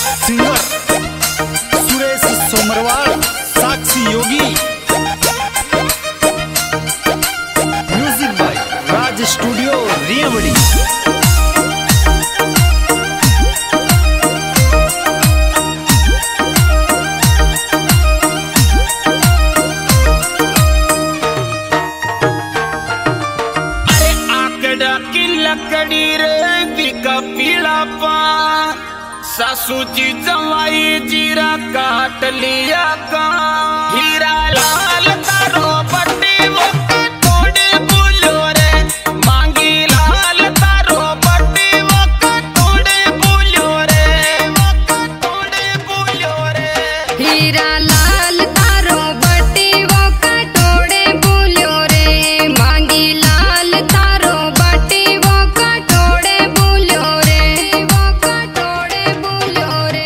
Singer Suresh Somarwal, Sakshi Yogi, music by Raj studio Riyawadi. अरे आकड़ा की लकड़ी रे बिका पीला पा, सासू जी जवाई जीरा काट लिया का, हीरा लाल तारो बट्टी वो कटोड़े बोलो रे, मांगी लाल तारो बट्टी वो कटोड़े बोलो रे, वो कटोड़े बोलो रे। हीरा लाल तारो बट्टी वो कटोड़े बोलो रे, मांगी लाल तारो बट्टी वो कटोड़े बोलो रे, वो कटोड़े बोलो रे।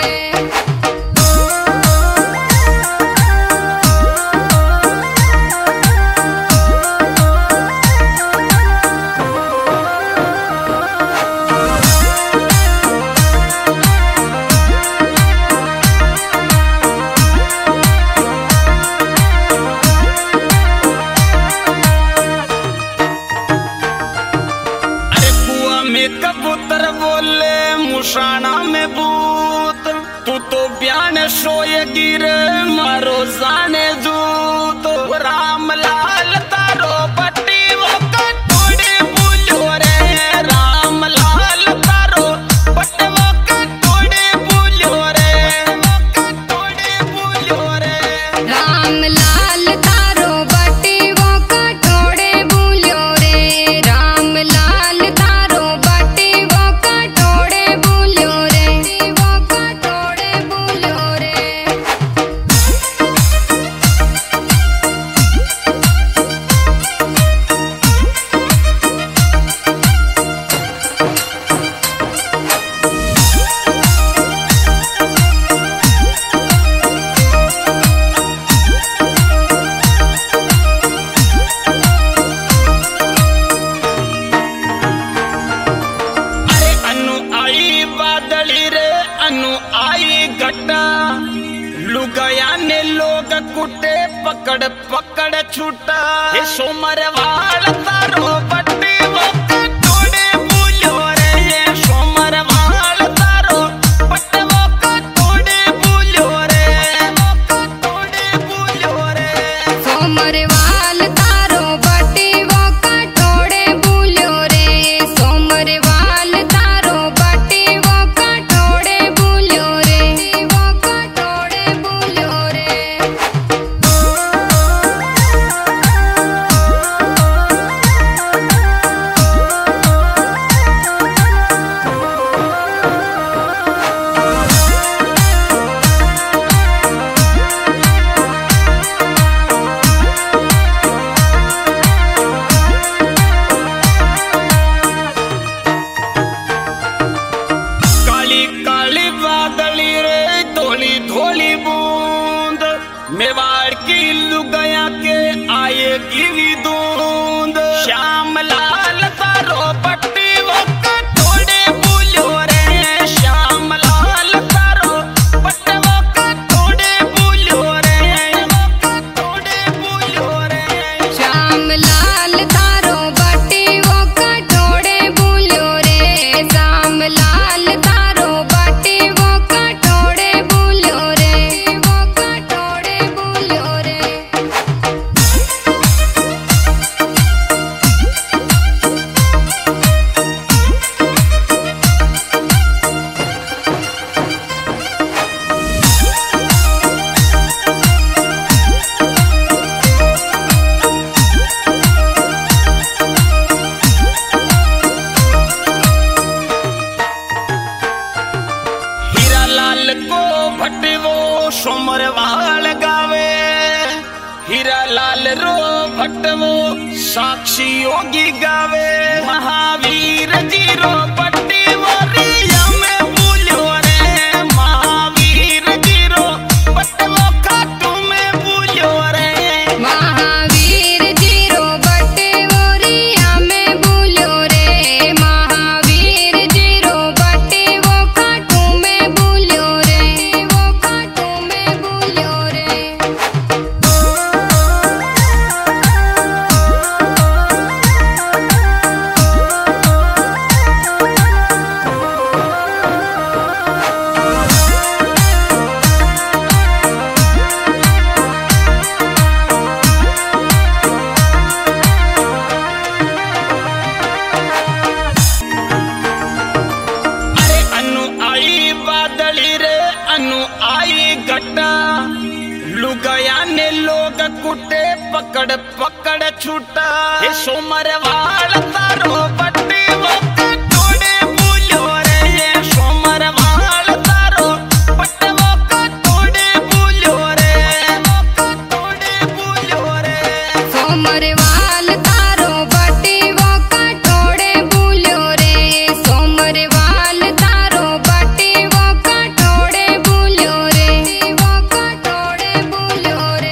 अरे कुआ में कबूतर बोले मुशाना में भूत, तू तो बयान सोए गिरे मारो जाने जूत, राम लाल तारो बट्टी वो कटोड़े बोलो रे, राम लाल तारो बट्टी वो कटोड़े बोलो रे, वो कटोड़े बोलो रे। राम लाल तारो बट्टी वो कटोड़े बोलो रे, राम लाल तारो बट्टी वो कटोड़े बोलो रे, वो कटोड़े बोलो रे। अरे अनु आई बादली रे अनु आई गट्टा, लुगाया ने लोग कुटे पकड़ पकड़ छूटा, हे सोमर वाल तारो बट्टी वो कटोड़े बोलो रे, सोमर वाल तारो बट्टी वो कटोड़े बोलो रे, वो कटोड़े बोलो रे। सोमरवाल तारो बट्टी वो कटोड़े बोलो रे, सोमरवाल तारो बट्टी वो कटोड़े बोलो रे, वो कटोड़े बोलो रे। काली काली बादली रे धोली धोली बूंद, मेवाड़ की लुगाया के आएगी दूंद, श्याम लाल तारो बट्टी वो कटोड़े बोलो रे, श्याम लाल तारो बट्टी वो कटोड़े बोलो रे, वो कटोड़े बोलो रे। श्याम लाल तारो बट्टी वो कटोड़े बोलो रे, श्याम लाल तारो बट्टी वो कटोड़े बोलो रे, वो कटोड़े बोलो रे। हीरा लाल को भटवो सोमर वाल गावे, हीरा लाल रो भटवो साक्षी योगी गावे, महावीर जी रो भट्टी वो रिया में बोलो रे, महावीर जी रो भट्टी वो खाटू में बोलो रे। महावीर जीरो बट्टे वो रिया में बोलो रे, महावीर जीरो बट्टे वो खाटू में बोलो रे। बादली रे अनु आई घटा लुगाया ने लोग कुटे पकड़ पकड़ छूटा हे सोमर वाल तारो बट्टी वो कटोड़े बोलो रे सोमर वाल तारो बट्टे वो कटोड़े बोलो रे कटोड़े बोलो रे सोमर वाल तारो बट्टी वो कटोड़े बोलो रे सोमर वाल तारो बट्टी वो कटोड़े बोलो रे वो कटोड़े बोलो रे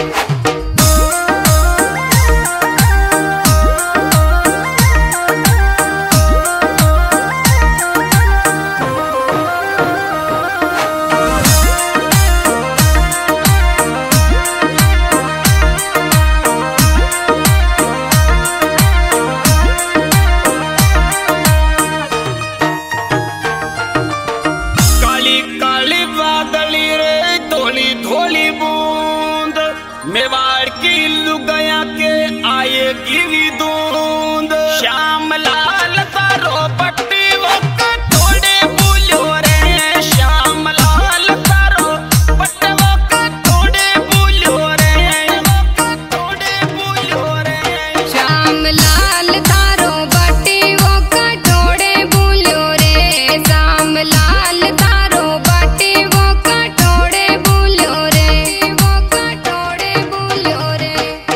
काली काली बादली रे धोली धोली बूंद मेवाड़ की लुगाया के आएगी भी दूंद श्याम लाल तारो पट्टी वो कटोड़े बोलो रे श्याम लाल तारो पट्टे वो कटोड़े बोलो रे कटोड़े बोलो रे श्याम लाल तारो बट्टी वो कटोड़े बोलो रे श्याम लाल तारो बट्टी वो कटोड़े बोलो रे वो कटोड़े बोलो रे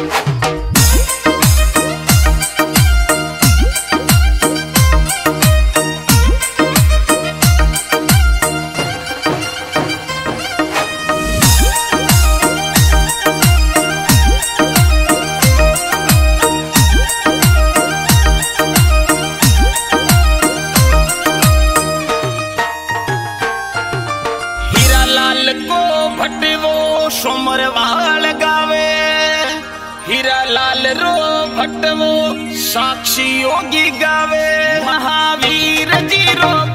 हीरा लाल को भटवो सोमर वाल गावे हीरा लाल रो भटवो साक्षी योगी गावे महावीर जी रो